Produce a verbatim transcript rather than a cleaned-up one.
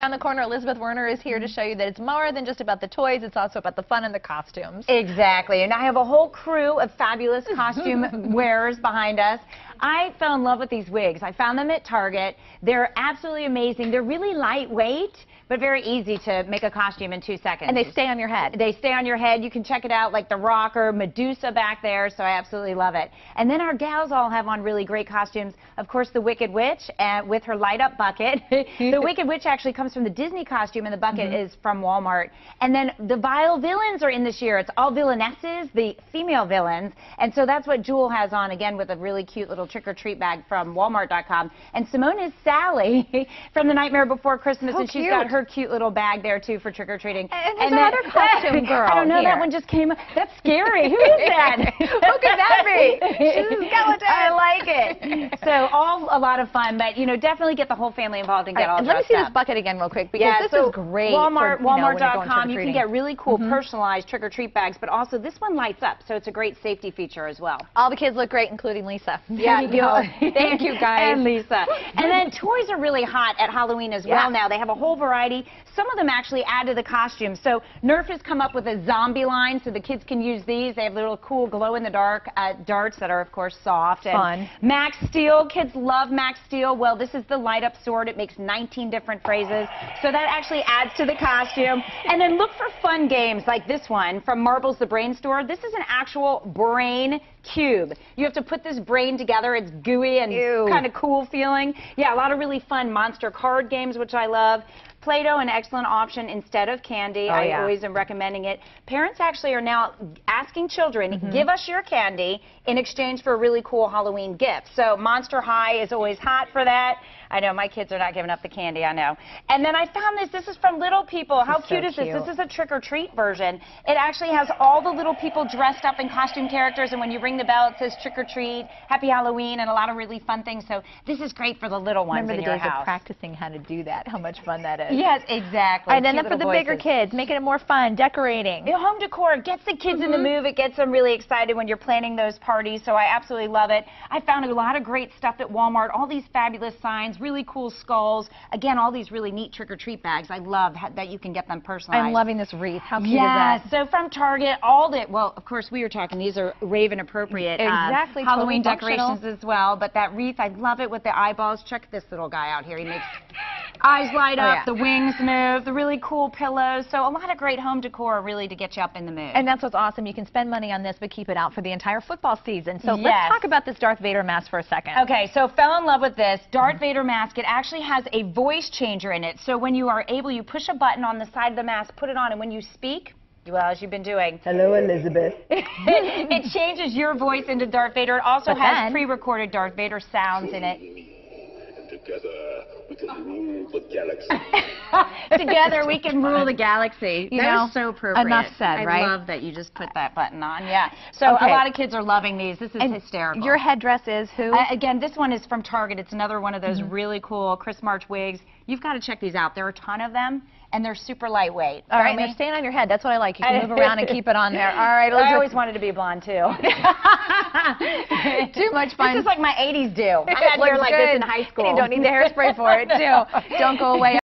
around the corner, Elizabeth Werner is here to show you that it's more than just about the toys, it's also about the fun and the costumes. Exactly, and I have a whole crew of fabulous costume wearers behind us. I fell in love with these wigs. I found them at Target. They're absolutely amazing. They're really lightweight, but very easy to make a costume in two seconds. And they stay on your head. They stay on your head. You can check it out, like the Rocker, Medusa back there, so I absolutely love it. And then our gals all have on really great costumes. Of course, the Wicked Witch uh, with her light-up bucket. The Wicked Witch actually comes from the Disney costume, and the bucket mm-hmm. is from Walmart. And then the Vile Villains are in this year. It's all villainesses, the female villains. And so that's what Jewel has on, again, with a really cute little trick-or-treat bag from Walmart dot com. And Simone is Sally from The Nightmare Before Christmas, so and she's cute. got her cute little bag there, too, for trick-or-treating. And there's another costume girl I don't know, here. that one just came up. That's scary. Who is that? Who could that be? She's a skeleton. I like it. So all a lot of fun, but, you know, definitely get the whole family involved and get all, all and let me dressed see up. this bucket again real quick, because yeah, this so is great. Walmart, for, you know, Walmart dot com, you can get really cool mm-hmm. personalized trick-or-treat bags, but also this one lights up, so it's a great safety feature as well. All the kids look great, including Lisa. Yeah, you go. Thank you, guys. And Lisa. And then toys are really hot at Halloween as yeah. well now. They have a whole variety. Some of them actually add to the costume. So Nerf has come up with a zombie line, so the kids can use these. They have little cool glow-in-the-dark uh, darts that are, of course, soft. And fun. Max Steel. Kids love Max Steel. Well, this is the light-up sword. It makes nineteen different phrases. So that actually adds to the costume. And then look for fun games like this one from Marbles the Brain Store. This is an actual brain cube. You have to put this brain together. It's gooey and kind of cool feeling. Yeah, a lot of really fun monster card games, which I love. Play-Doh, an excellent option instead of candy. Oh, I yeah. always am recommending it. Parents actually are now asking children, mm-hmm. give us your candy in exchange for a really cool Halloween gift. So Monster High is always hot for that. I know my kids are not giving up the candy, I know. And then I found this. This is from Little People. How cute is this? This is a trick-or-treat version. It actually has all the little people dressed up in costume characters, and when you ring the bell, it says trick-or-treat, Happy Halloween, and a lot of really fun things. So this is great for the little ones Remember in the your days house. of practicing how to do that, how much fun that is. Yes, exactly. And then for the voices. bigger kids, making it more fun, decorating. The home decor gets the kids mm-hmm. in the move. It gets them really excited when you're planning those parties, so I absolutely love it. I found a lot of great stuff at Walmart, all these fabulous signs, really cool skulls. Again, all these really neat trick-or-treat bags. I love that you can get them personalized. I'm loving this wreath. How cute yes. is that? So from Target, all the, well, of course, we were talking, these are Raven appropriate. Exactly. Uh, Halloween totally decorations as well, but that wreath, I love it with the eyeballs. Check this little guy out here. He makes eyes light up, oh, yeah. the wings move, the really cool pillows. So a lot of great home decor really to get you up in the mood. And that's what's awesome. You can spend money on this, but keep it out for the entire football season. So yes. let's talk about this Darth Vader mask for a second. Okay, so fell in love with this Darth mm-hmm. Vader mask. It actually has a voice changer in it. So when you are able, you push a button on the side of the mask, put it on, and when you speak, well, as you've been doing. Hello, Elizabeth. It changes your voice into Darth Vader. It also but has then, pre-recorded Darth Vader sounds in it. Together, we can rule the galaxy. Together, we can rule the galaxy. You that know, is so appropriate. Enough said, I right? I love that you just put that button on. Yeah. So okay. a lot of kids are loving these. This is and hysterical. Your headdress is who? Uh, again, this one is from Target. It's another one of those mm-hmm. really cool Chris March wigs. You've got to check these out. There are a ton of them, and they're super lightweight. All right, and they're staying on your head. That's what I like. You can move around and keep it on there. All right, Elizabeth. I always wanted to be blonde, too. Too much fun. This is like my eighties do. I had hair like good. this in high school. You don't need the hairspray for it, too. Don't go away.